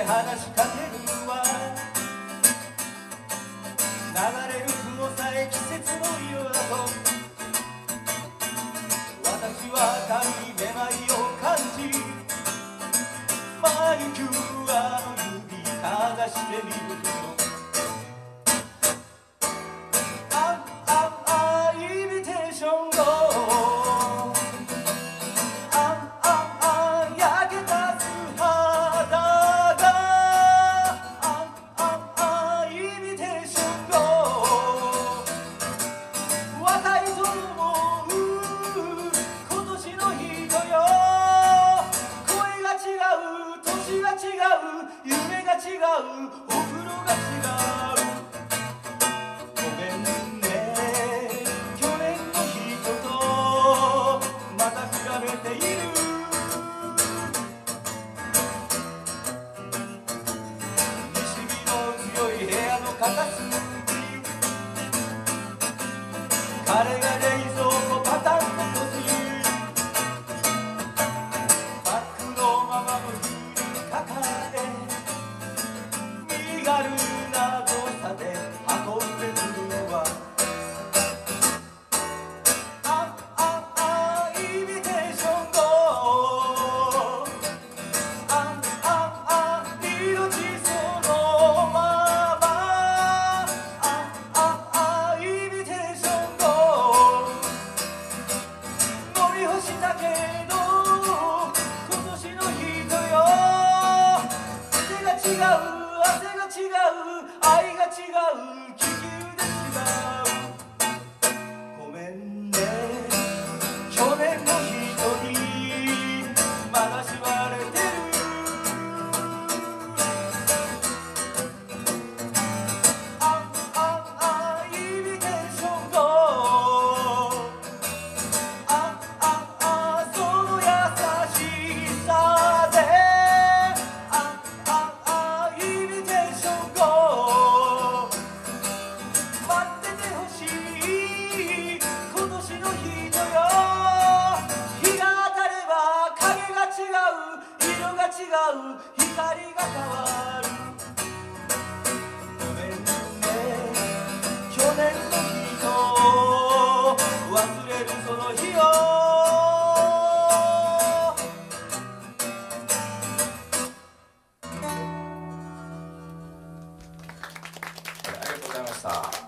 話しかけるわ。流れる雲さえ季節の色だと私は赤いめまいを感じ、マイキュアの指かざしてみるとイミテーションを焼けた素肌がイミテーションを若いと思う今年の人よ。声が違う、年が違う、夢が違う、お風呂が違う。ごめんね、去年の人とまた比べている。西日の強い部屋の片隅、彼が冷蔵庫パタンと閉じる。バッグのままの風に抱え、身軽な動作で運んでくるわ。イミテーションを命そのままイミテーションを飲み干したけど今年の人よ。手が違う、汗が違う、愛が違う、気球で違う。ごめんね、去年の人にまだ縛られてる。イミテーションをその優しさでイミテーションを待っててほしい今年の人よ。日が当たれば影が違う、色が違う、光が変わる。ごめんね、去年の人を忘れるその日を。ありがとうございました。